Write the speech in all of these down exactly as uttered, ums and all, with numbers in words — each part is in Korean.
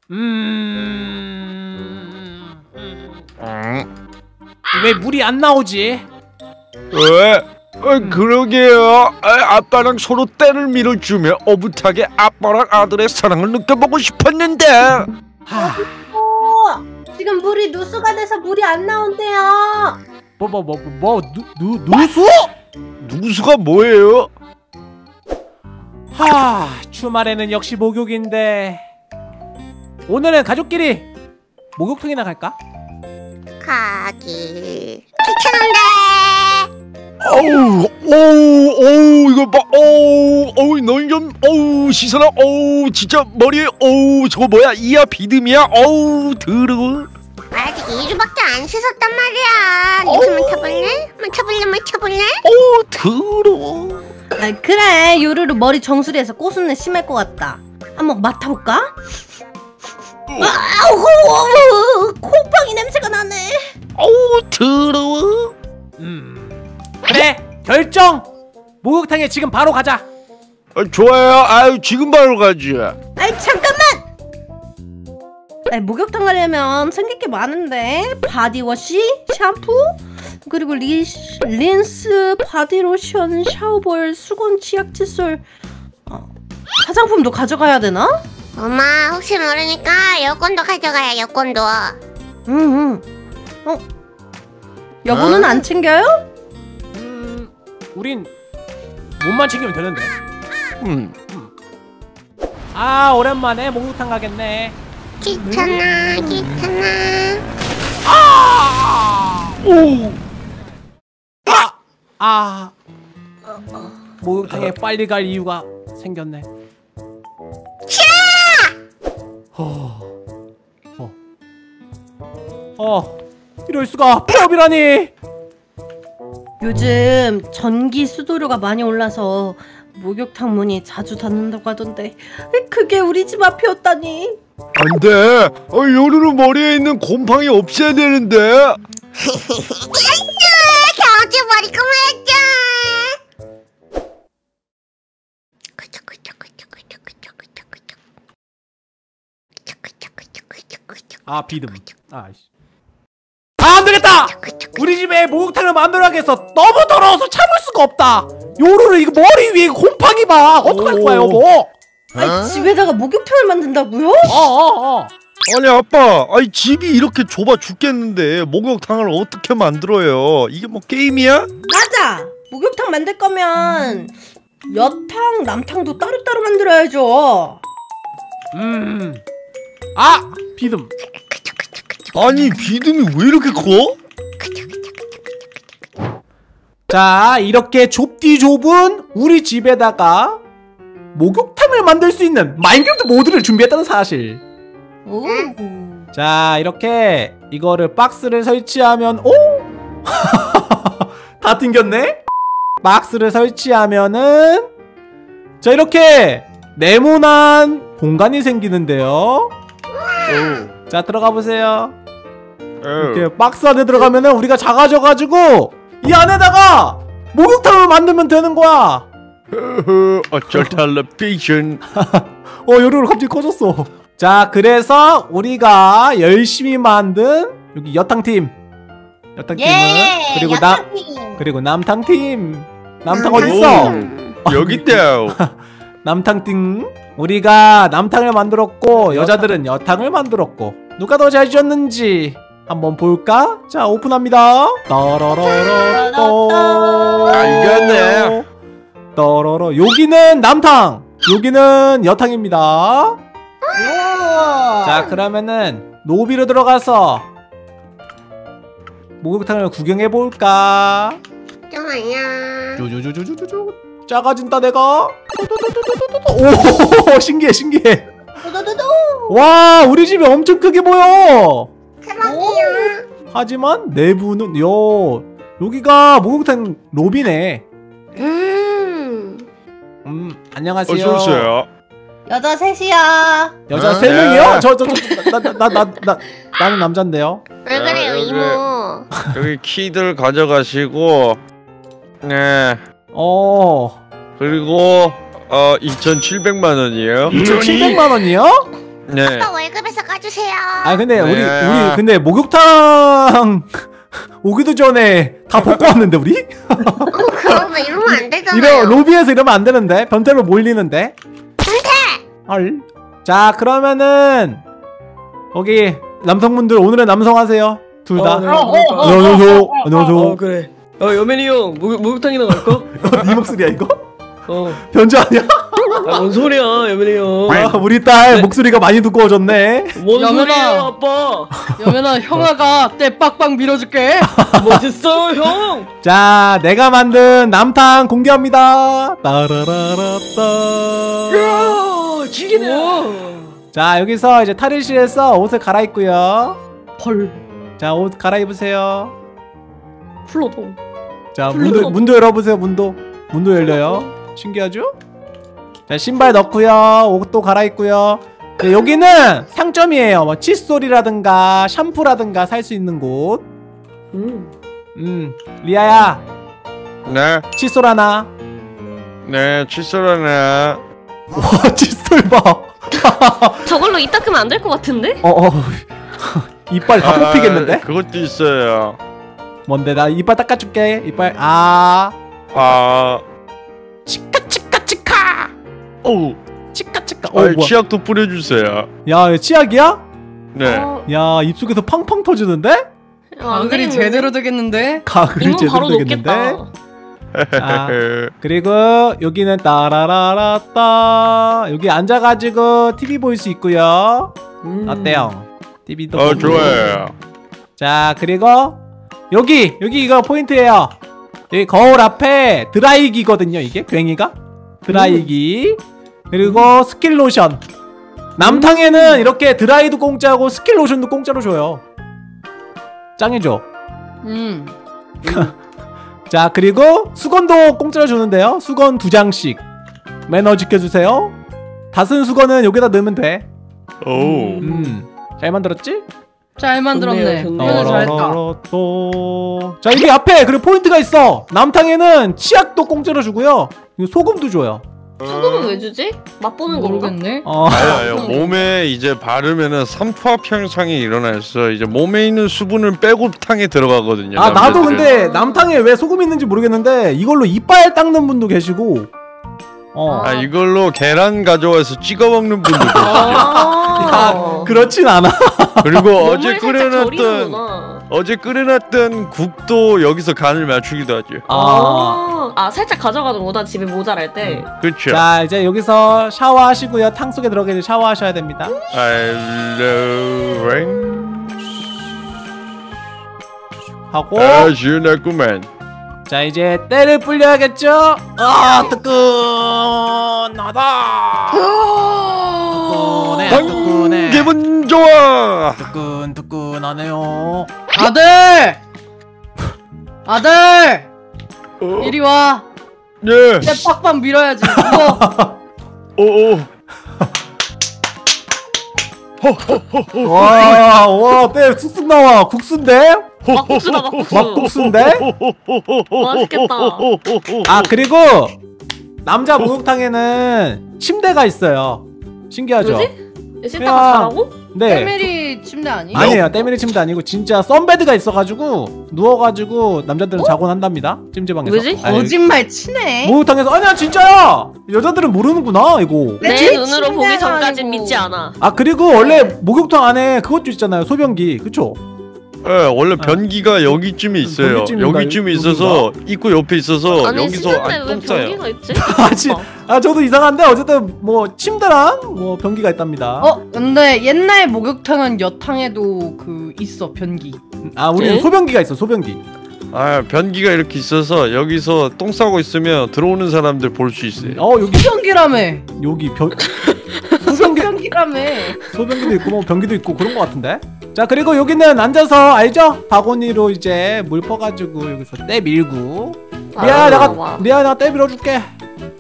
음... 음... 왜 물이 안 나오지? 왜? 어, 그러게요. 아, 아빠랑 서로 떼를 밀어주며 오붓하게 아빠랑 아들의 사랑을 느껴보고 싶었는데. 하... 어, 지금 물이 누수가 돼서 물이 안 나온대요. 뭐 뭐 뭐 뭐 누 누수? 누수가 뭐예요? 하, 주말에는 역시 목욕인데 오늘은 가족끼리 목욕탕이나 갈까? 가기 귀찮은데. 어우, 어우, 어우, 이거 봐, 어우, 어우, 너희 좀, 어우, 시선아, 어우, 진짜 머리에, 어우, 저거 뭐야, 이야 비듬이야, 어우, 더러워. 아직 이 주밖에 안 씻었단 말이야. 냄새 맡아볼래? 맡아볼래? 맡아볼래? 어우, 더러워. 아, 그래, 요루루 머리 정수리에서 꼬순내 심할 것 같다. 한번 맡아볼까? 아우, 곰팡이 냄새가 나네. 어우, 더러워. 음... 그래! 결정! 목욕탕에 지금 바로 가자! 아, 좋아요. 아유, 지금 바로 가지. 아이, 잠깐만! 아이, 목욕탕 가려면 생길 게 많은데 바디워시, 샴푸, 그리고 리, 린스, 바디로션, 샤워볼, 수건, 치약, 칫솔, 어, 화장품도 가져가야 되나? 엄마 혹시 모르니까 여권도 가져가야. 여권도. 응응. 어? 여보는 안 챙겨요? 음... 우린 몸만 챙기면 되는데. 음. 아, 오랜만에 목욕탕 가겠네. 귀찮아 귀찮아. 아! 오! 아! 아! 목욕탕에 빨리 갈 이유가 생겼네. 어... 어... 어... 이럴 수가! 폐업이라니! 요즘 전기 수도료가 많이 올라서 목욕탕 문이 자주 닫는다고 하던데 그게 우리 집 앞이었다니. 안 돼. 어, 요루루 머리에 있는 곰팡이 없애야 되는데. 야이씨 겨우지 머리 그만하자. 아, 비듬. 아이씨. 아, 안되겠다! 우리 집에 목욕탕을 만들어야겠어. 너무 더러워서 참을 수가 없다. 요루루 이거 머리 위에 곰팡이 봐. 어떡할 거야, 여보? 아니, 집에다가 목욕탕을 만든다고요? 어어어 어. 아니 아빠, 아니 집이 이렇게 좁아 죽겠는데 목욕탕을 어떻게 만들어요? 이게 뭐 게임이야? 맞아! 목욕탕 만들 거면 여탕, 남탕도 따로따로 만들어야죠. 음. 아! 비듬. 아니 비듬이 왜 이렇게 커? 자, 이렇게 좁디 좁은 우리 집에다가 목욕탕을 만들 수 있는 마인크래프트 모드를 준비했다는 사실. 오. 자, 이렇게 이거를 박스를 설치하면 오? 다 튕겼네? 박스를 설치하면은 자, 이렇게 네모난 공간이 생기는데요. 오. 자, 들어가 보세요. 이렇게 박스 안에 들어가면은 우리가 작아져가지고 이 안에다가 목욕탕을 만들면 되는 거야. 어쩔 텔레비전. 어, 요루루 갑자기 커졌어. 자, 그래서 우리가 열심히 만든 여기 여탕팀, 여탕팀은 예, 그리고 여탕팀. 남 그리고 남탕팀. 남탕 음, 어딨어? 여기 있다. 남탕팀. 우리가 남탕을 만들었고 여자들은 여탕을 만들었고 누가 더 잘 지었는지 한번 볼까? 자, 오픈합니다. 따라라라또. 알겠네. 따라라. 여기는 남탕, 여기는 여탕입니다. 자, 그러면은 노비로 들어가서 목욕탕을 구경해 볼까? 좋아요. 쭈쭈쭈쭈쭈쭈. 작아진다 내가. 오, 신기해 신기해. 와, 우리 집이 엄청 크게 보여. 대박이야. 하지만 내부는 요 여기가 목욕탕 로비네. 음. 음, 안녕하세요. 어서 오세요. 여자 셋이야. 여자 어? 세 네. 명이요? 저 저 저 나 나 나 나 나는 남잔데요. 왜 그래요, 아, 이모? 여기 키들 가져가시고, 네. 어. 그리고 어 이천칠백만 원이에요. 이천칠백만 원이요? 네. 아빠 월급에서 까주세요. 아 근데 우리 네. 우리 근데 목욕탕 오기도 전에 다 벗고 왔는데 우리? 그러면 이러면 안 되잖아요. 이러 로비에서 이러면 안 되는데 변태로 몰리는데. 변태. 헐. 자 그러면은 거기 남성분들 오늘은 남성 하세요. 둘 다. 어, 네. 안녕하세요. 안녕하세요. 어 그래. 어 여맨이 형 목, 목욕탕이나 갈까? 네 목소리야 이거? 어. 변조 아니야? 아, 뭔 소리야 여맨이 형. 아, 우리 딸 목소리가 많이 두꺼워졌네. 뭔 여맨아. 소리야 아빠. 여면아 형아가 때 빡빡 밀어줄게. 멋있어 형. 자 내가 만든 남탕 공개합니다. 따라라라따. 야 죽이네. 자 여기서 이제 탈의실에서 옷을 갈아입고요. 헐. 자 옷 갈아입으세요. 플로도. 자 문도 문도 열어보세요. 문도 문도 열려요. 신기하죠? 자 신발 넣고요. 옷도 갈아입고요. 자, 여기는 상점이에요. 뭐 칫솔이라든가 샴푸라든가 살 수 있는 곳. 음. 음 리아야 네. 칫솔 하나. 네. 칫솔 하나. 와 칫솔 봐. 저걸로 이 닦으면 안 될 것 같은데? 어어 이빨 다 뽑히겠는데? 아, 그것도 있어요. 뭔데 나 이빨 닦아줄게. 이빨 아 아. 치카 치카 치카 어우. 치카 치카. 어 아, 뭐야? 치약도 뿌려주세요. 야 이거 치약이야? 네. 어, 야 입속에서 팡팡 터지는데? 어, 안 가글이 되겠는데? 제대로 되겠는데? 가글이 이건 제대로 바로 되겠는데? 녹겠다. 아, 그리고 여기는 따라라라따 여기 앉아가지고 티비 볼 수 있고요. 음. 어때요? 티비도 어, 좋아요. 자 그리고 여기 여기 이거 포인트예요. 여기 거울 앞에 드라이기거든요. 이게 괭이가 드라이기. 그리고 스킨 로션. 남탕에는 이렇게 드라이도 공짜고 스킨 로션도 공짜로 줘요. 짱이죠? 음. 자 그리고 수건도 공짜로 주는데요. 수건 두 장씩 매너 지켜주세요. 다쓴 수건은 여기다 넣으면 돼. 오. 음, 잘 만들었지? 잘 만들었네. 좋네요, 표현을 잘했다. 또... 자 여기 앞에 그리고 포인트가 있어. 남탕에는 치약도 공짜로 주고요. 이거 소금도 줘요. 소금은 왜 주지? 맛보는 건가? 모르겠네. 어. 아유, 아유, 몸에 이제 바르면은 삼투압 현상이 일어나서 이제 몸에 있는 수분을 빼고 탕에 들어가거든요. 아 나도 남자들은. 근데 남탕에 왜 소금 있는지 모르겠는데 이걸로 이빨 닦는 분도 계시고. 어. 아 이걸로 계란 가져와서 찍어 먹는 분도 계시죠. 아, 그렇진 않아. 그리고 몸을 어제 살짝 끓여놨던 절이는구나. 어제 끓여놨던 국도 여기서 간을 맞추기도 하죠. 아. 아, 아 살짝 가져가는 거다 집에 모자랄 때. 그렇죠. 자 이제 여기서 샤워하시고요. 탕 속에 들어가서 샤워하셔야 됩니다. I love rain. 하고 아 시원하구만. 자 이제 때를 불려야겠죠? 아 뜨끈하다. 뜨끈해 뜨끈해. 기분 좋아. 뜨끈 뜨끈하네요. 아들! 아들! 이리 와. 예. 때 빡빡 밀어야지. 이거. 오오. 와와때 쑥쑥 나와. 국수인데? 막국수다 막국수. 막국수인데? 맛있겠다. 아 그리고 남자 목욕탕에는 침대가 있어요. 신기하죠? 뭐지? 씻다가 그냥- 자라고? 네. 패밀리 침대 아니? 아니에요. 때밀이 침대 아니고 진짜 썬베드가 있어가지고 누워가지고 남자들은 자곤 한답니다. 찜질방에서. 왜지? 아니, 거짓말 치네. 목욕탕에서 아니야 진짜야. 여자들은 모르는구나 이거. 내 내 집 눈으로 보기 침대가 전까진 아니고. 믿지 않아. 아 그리고 원래 목욕탕 안에 그것도 있잖아요. 소변기 그쵸? 예, 원래 변기가 여기쯤에 있어요. 변기쯤인가, 여기쯤에 있어서 입구 옆에 있어서 아니 여기서 씻는데 안 왜 똥 싸요. 변기가 있지? 아, 지, 아 저도 이상한데 어쨌든 뭐 침대랑 뭐 변기가 있답니다. 어, 근데 옛날 목욕탕은 여탕에도 그 있어 변기. 아 우리는 네? 소변기가 있어 소변기. 아 변기가 이렇게 있어서 여기서 똥 싸고 있으면 들어오는 사람들 볼 수 있어요. 어 여기 변기라며. 여기 변 소변기 변기라며. 소변기도 있고 뭐 변기도 있고 그런 거 같은데. 자 그리고 여기는 앉아서 알죠? 바구니로 이제 물 퍼가지고 여기서 때 밀고. 리아 아, 내가 와. 리아 내가 때 밀어줄게.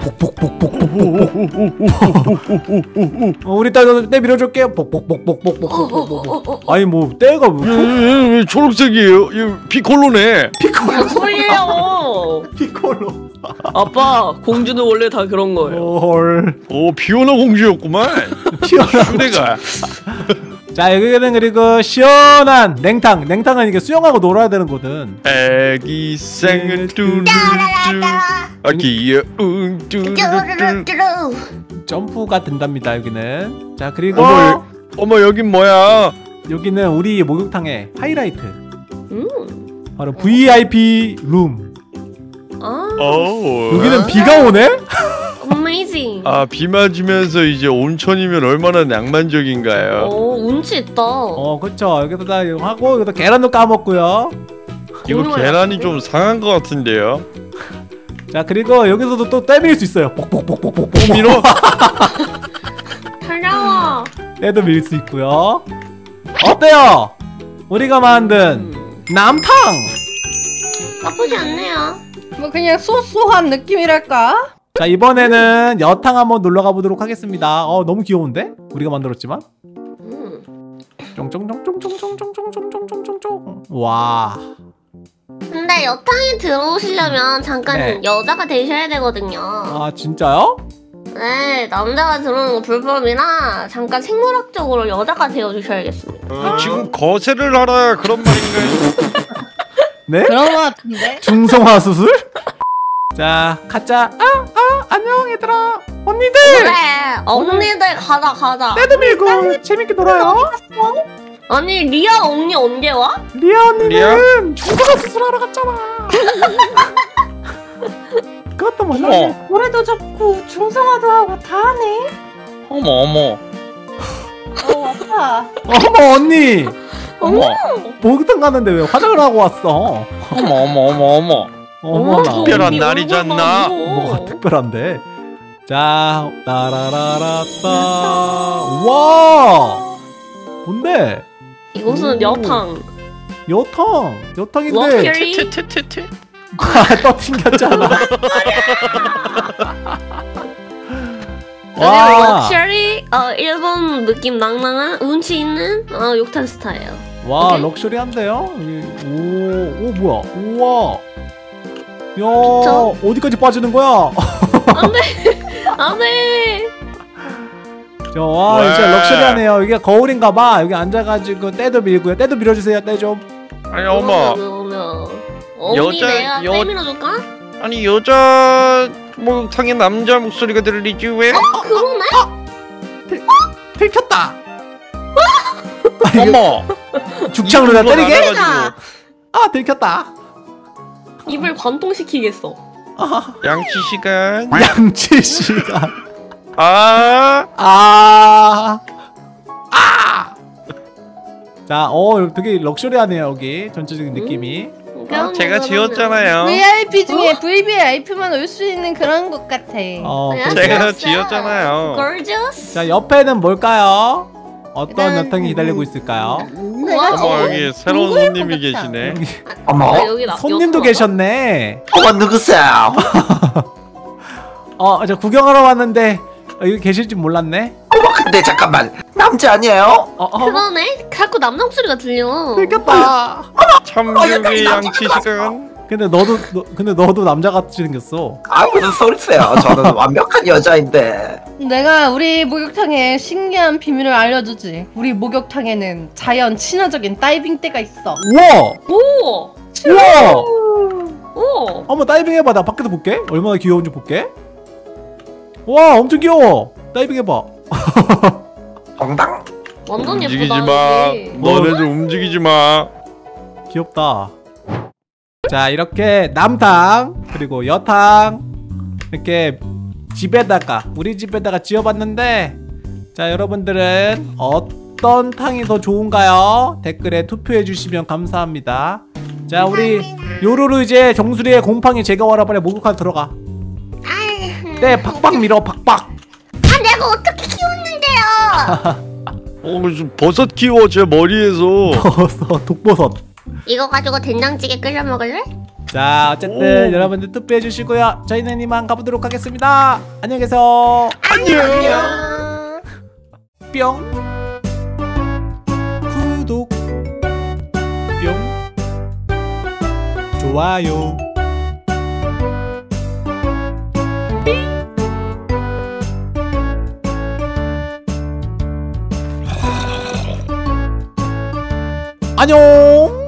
어, 우리 딸 때 밀어줄게요. 뽁뽁뽁뽁뽁뽁뽁뽁뽁. 아니 뭐 때가 왜 왜, 왜 초록색이에요? 이거 피콜로네. 뭔 소리예요? 피콜로. 아빠 공주는 원래 다 그런 거예요. 헐. 오 피오나 공주였구만. 피오나 휴대가. 자 여기는 그리고 시원한 냉탕. 냉탕은 이게 수영하고 놀아야 되는 거든. 애기 생을 뚜루뚜 아 귀여운 뚜루뚜. 뚜루루뚜루. 점프가 된답니다 여기는. 자 그리고 어머, 어머 여긴 뭐야? 여기는 우리 목욕탕의 하이라이트. 음. 바로 브이아이피 룸. 아, 어. 여기는 비가 오네? amazing. 아, 비 맞으면서 이제 온천이면 얼마나 낭만적인가요? 오, 운치 있다. 어 그쵸. 여기서 다 이거 하고 여기서 계란도 까먹고요. 이거 공룡을 계란이 해봤는데? 좀 상한 것 같은데요? 자 그리고 여기서도 또 떼밀 수 있어요. 뽁뽁뽁뽁뽁 밀어? 달려와. 떼도 밀 수 있고요. 어때요? 우리가 만든 음, 남탕. 나쁘지 않네요. 뭐 그냥 소소한 느낌이랄까? 자 이번에는 여탕 한번 놀러가 보도록 하겠습니다. 어 너무 귀여운데? 우리가 만들었지만. 음. 쫑쫑쫑쫑쫑쫑쫑쫑쫑쫑쫑쫑쫑쫑. 와. 근데 여탕에 들어오시려면 잠깐 네. 여자가 되셔야 되거든요. 아 진짜요? 네, 남자가 들어오는 거 불법이라 잠깐 생물학적으로 여자가 되어주셔야겠습니다. 어, 지금 거세를 하라 그런 말인가요? 네? 그런 거 같은데? 중성화 수술? 자 가자. 아, 아, 안녕 얘들아. 언니들. 그래, 언니들 가자 가자. 떼도 밀고 재밌게 놀아요. 아니, 리아 언니 언제 와? 리아 언니는 리아? 중성화 수술하러 갔잖아. 그것도 몰라. 어머, 노래도 접고 중성화도 하고 다 하네. 어머, 어머, 어 아빠. 어머 언니. 어머, 목욕탕 갔는데 왜 화장을 하고 왔어? 어머, 어머, 어머, 어머. 어머나. 특별한 언니 날이잖아. 얼굴 봐, 뭐가 뭐. 특별한데? 자, 따라라라따. 와. 뭔데? 이곳은 오. 여탕. 여탕. 여탕인데. 럭셔리. 테테테테. 아, 또 튕겼잖아. 그리고 와. 럭셔리. 어, 일본 느낌 낭낭한 운치 있는 어, 욕탕 스타일. 와, 오케이. 럭셔리한데요? 여기, 오, 오 뭐야? 우와. 야, 그쵸? 어디까지 빠지는 거야? 안돼. 안돼. 저, 와, 와. 진짜 럭셔리하네요. 이게 거울인가봐. 여기 앉아가지고 때도 밀고요. 때도 밀어주세요. 때 좀. 아니 어머, 언니 여자- 내가 여- 떼밀어줄까? 아니 여자 목욕탕에 남자 목소리가 들리지 왜? 그러네. 들켰다. 어머, 죽창으로 다 이불로 때리게? 나가가지고. 아, 들켰다. 입을 관통시키겠어. 양치 시간. 양치 시간. 아, 아. 아. 자, 어, 되게 럭셔리하네요, 여기. 전체적인 느낌이. 아, 제가 지었잖아요. 브이아이피 중에 브이브이아이피만 올 수 있는 그런 것 같아. 어, 네. 그렇죠. 제가 지었잖아요. Gorgeous. 자, 옆에는 뭘까요? 어떤 일단- 여탕이 기다리고 있을까요? 내가 어머 여기 새로운 궁금한 손님이 것 같아. 계시네. 여기 어머, 아, 여기 나- 손님도 여탕 계셨네. 어머 누구세요? 어, 저 구경하러 왔는데 어, 여기 계실 줄 몰랐네. 어머 근데 잠깐만 남자 아니에요? 어, 어. 그러네. 자꾸 남자 목소리가 들려. 들켰다. 참교육의 양치 시간. 근데 너도 너, 근데 너도 남자같이 생겼어. 아 무슨 소리세요? 저는 완벽한 여자인데. 내가 우리 목욕탕에 신기한 비밀을 알려주지. 우리 목욕탕에는 자연 친화적인 다이빙대가 있어. 우와! 오. 우와! 오. 한번 다이빙 해봐. 나 밖에서 볼게. 얼마나 귀여운지 볼게. 와, 엄청 귀여워. 다이빙 해봐. 정당. 완전 움직이지 예쁘다. 마. 여기. 너네들 움직이지 마. 귀엽다. 자, 이렇게 남탕 그리고 여탕 이렇게 집에다가 우리 집에다가 지어봤는데, 자, 여러분들은 어떤 탕이 더 좋은가요? 댓글에 투표해 주시면 감사합니다. 자, 우리 요루루 이제 정수리에 곰팡이 제거하러 빨리 목욕하러 들어가. 아이, 네, 팍팍 밀어, 팍팍. 아 내가 어떻게 키웠는데요? 어 무슨 버섯 키워 제 머리에서. 버섯, 독버섯. 이거 가지고 된장찌개 끓여 먹을래? 자 어쨌든 오. 여러분들 투표해 주시고요. 저희는 이만 가보도록 하겠습니다. 안녕히 계세요. 안녕. 뿅. 구독. 뿅. 좋아요. 안녕.